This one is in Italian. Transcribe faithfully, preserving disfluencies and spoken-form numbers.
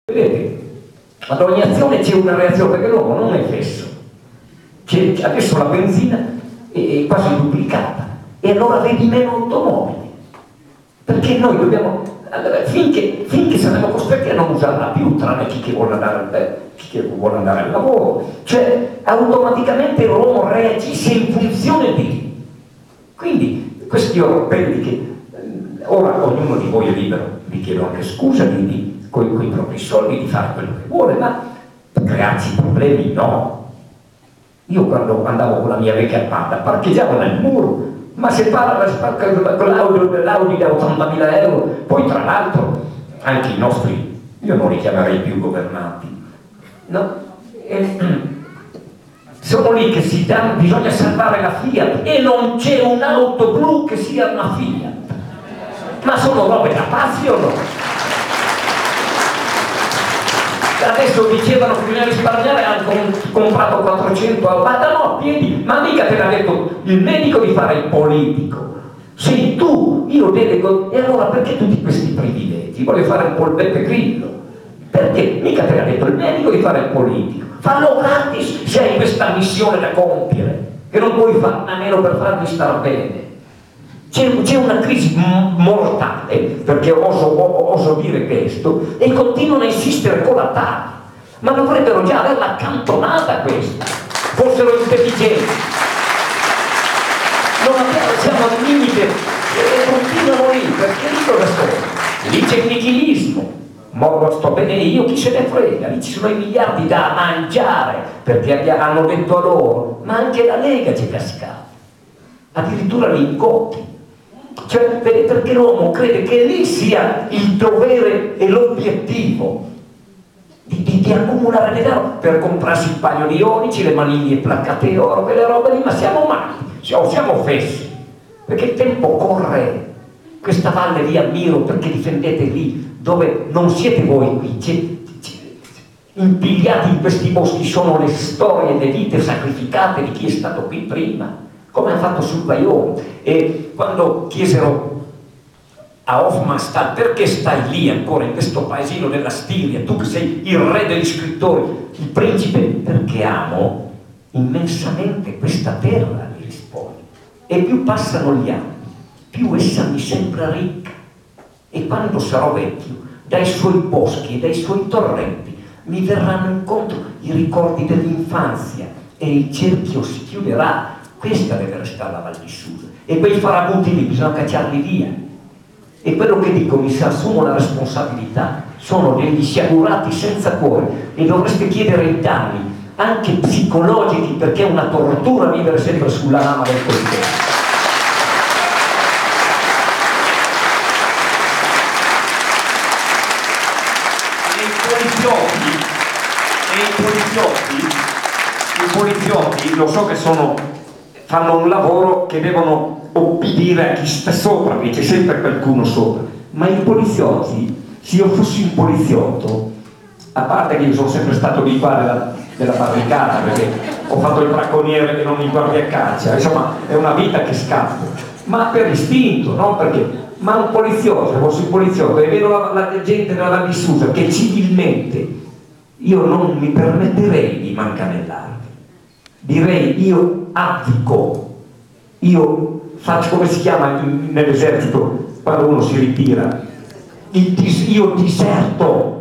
Vedete, ad ogni azione c'è una reazione, perché l'uomo non è fesso. C'è adesso la benzina è quasi duplicata e allora vedi meno automobili, perché noi dobbiamo, allora, finché, finché saremo costretti a non usarla più, tranne chi che vuole andare, chi che vuole andare al lavoro, cioè automaticamente l'uomo reagisce in funzione di. Quindi questi orpelli che ora ognuno di voi è libero, vi chiedo anche scusa di, di con i propri soldi di fare quello che vuole, ma crearci problemi no. Io quando andavo con la mia vecchia Panda parcheggiavo nel muro, ma se parla con l'Audi da ottantamila euro, poi tra l'altro anche i nostri, io non li chiamerei più governanti, no? E, sono lì che si danno, bisogna salvare la Fiat e non c'è un'auto blu che sia una Fiat, ma sono robe da pazzi o no? Adesso dicevano che bisogna risparmiare, hanno comprato quattrocento euro, ma no, a piedi, ma mica te l'ha detto il medico di fare il politico, sei tu, io delego, e allora perché tutti questi privilegi? Voglio fare un po' il Beppe Grillo, perché mica te l'ha detto il medico di fare il politico, fallo gratis se hai questa missione da compiere, che non puoi fare a meno per farvi star bene. C'è una crisi mortale, perché oso, oso dire questo, e continuano a insistere con la T A V, ma dovrebbero già averla accantonata questa, fossero intelligenti. Non abbiamo, siamo al limite e continuano lì, perché lì cosa sono? Lì c'è il nichilismo, ma sto bene io, chi se ne frega, lì ci sono i miliardi da mangiare, perché hanno detto a loro, ma anche la Lega c'è cascata, addirittura gli incontri. Cioè, perché l'uomo crede che lì sia il dovere e l'obiettivo di, di, di accumulare denaro per comprarsi il paio di onici, le maniglie placcate di oro, quelle robe lì, ma siamo matti, siamo, siamo fessi, perché il tempo corre. Questa valle vi ammiro perché difendete lì dove non siete voi qui, c'è, c'è, impigliati in questi boschi sono le storie, le vite sacrificate di chi è stato qui prima, come ha fatto sul Vajont. E quando chiesero a Hofmannsthal perché stai lì ancora in questo paesino della Stiria, tu che sei il re degli scrittori, il principe, perché amo immensamente questa terra, gli risponde, e più passano gli anni più essa mi sembra ricca, e quando sarò vecchio dai suoi boschi e dai suoi torrenti mi verranno incontro i ricordi dell'infanzia e il cerchio si chiuderà. Questa deve restare la Val di Susa, e quei farabuti lì bisogna cacciarli via. E quello che dico, mi si assumo la responsabilità, sono degli sciagurati senza cuore, e dovreste chiedere i danni anche psicologici, perché è una tortura vivere sempre sulla lama del coltello. E i poliziotti, e i poliziotti, i poliziotti, lo so che sono fanno un lavoro che devono obbedire a chi sta sopra, perché c'è sempre qualcuno sopra, ma i poliziotti, se io fossi un poliziotto, a parte che io sono sempre stato di qua della, della barricata, perché ho fatto il bracconiere e non mi guardi a caccia, insomma è una vita che scappo, ma per istinto, non perché, ma un poliziotto, se fossi un poliziotto e vedo la, la gente della Val di Susa che civilmente io non mi permetterei di mancanellarmi, direi io abdico, io faccio, come si chiama nell'esercito quando uno si ritira, il dis, io diserto,